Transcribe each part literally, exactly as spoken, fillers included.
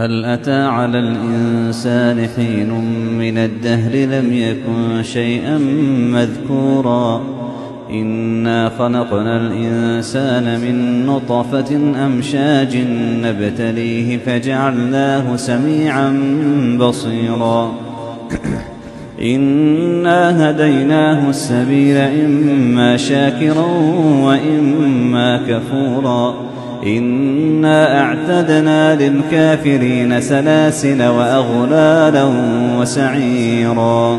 هل أتى على الإنسان حين من الدهر لم يكن شيئا مذكورا إنا خلقنا الإنسان من نطفة أمشاج نبتليه فجعلناه سميعا بصيرا إنا هديناه السبيل إما شاكرا وإما كفورا إنا أعتدنا للكافرين سلاسل وأغلالا وسعيرا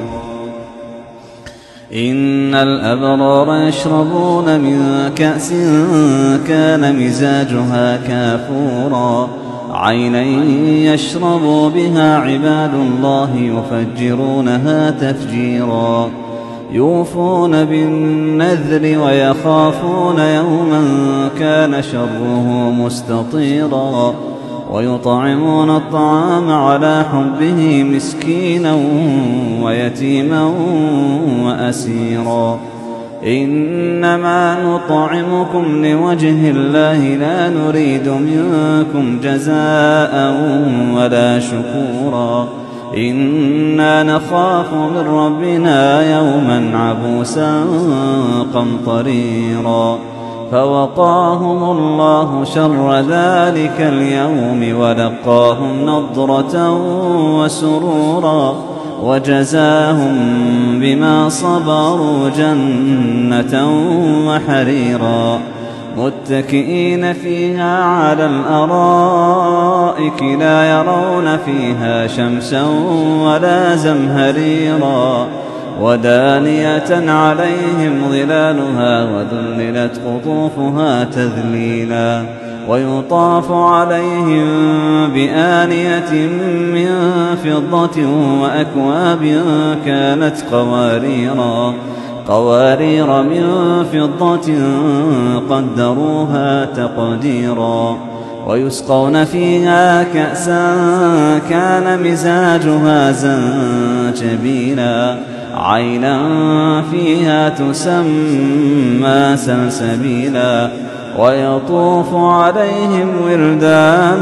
إن الأبرار يشربون من كأس كان مزاجها كافورا عينا يشرب بها عباد الله يفجرونها تفجيرا يوفون بالنذر ويخافون يوما كان شره مستطيرا ويطعمون الطعام على حبه مسكينا ويتيما وأسيرا إنما نطعمكم لوجه الله لا نريد منكم جزاء ولا شكورا إنا نخاف من ربنا يوما عبوسا قمطريرا فوقاهم الله شر ذلك اليوم ولقاهم نضرة وسرورا وجزاهم بما صبروا جنة وحريرا متكئين فيها على الأرائك لا يرون فيها شمسا ولا زمهريرا ودانية عليهم ظلالها وذللت قطوفها تذليلا ويطاف عليهم بآنية من فضة وأكواب كانت قواريرا قوارير من فضة قدروها تقديرا ويسقون فيها كأسا كان مزاجها زنجبيلا عينا فيها تسمى سلسبيلا ويطوف عليهم ولدان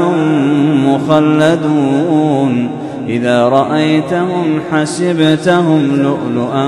مخلدون إذا رأيتهم حسبتهم لؤلؤا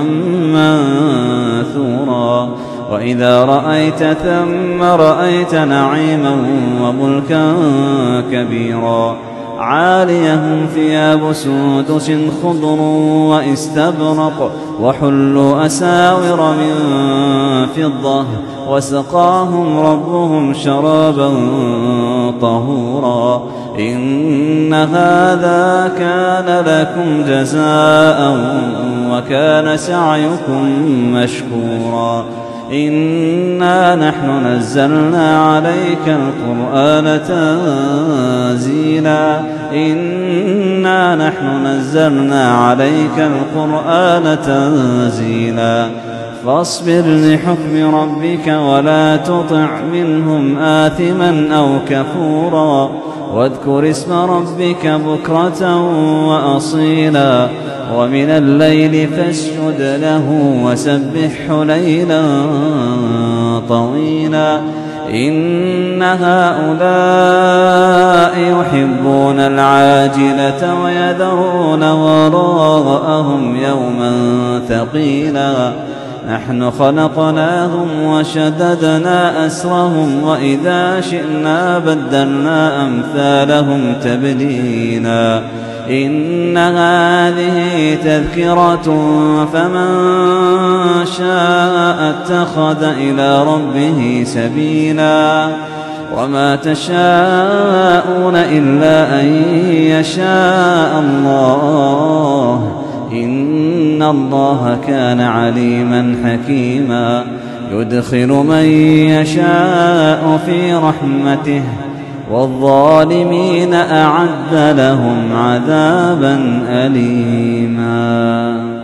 منثورا وإذا رأيت ثم رأيت نعيما وملكا كبيرا عاليهم ثياب سندس خضر واستبرق وحلوا أساور من فضة وسقاهم ربهم شرابا طهورا إن هذا كان لكم جزاء وكان سعيكم مشكورا إنا نحن نزلنا عليك القرآن تنزيلا إنا نحن نزلنا عليك القرآن تنزيلا فاصبر لحكم ربك ولا تطع منهم آثما أو كفورا واذكر اسم ربك بكرة وأصيلا ومن الليل فاسجد له وسبحه ليلا طويلا إن هؤلاء يحبون العاجلة ويذرون وراءهم يوما ثقيلا نحن خلقناهم وشددنا أسرهم وإذا شئنا بدلنا أمثالهم تبديلا إن هذه تذكرة فمن شاء اتخذ إلى ربه سبيلا وما تشاءون إلا أن يشاء الله إن الله كان عليما حكيما يدخل من يشاء في رحمته والظالمين أعد لهم عذابا أليما.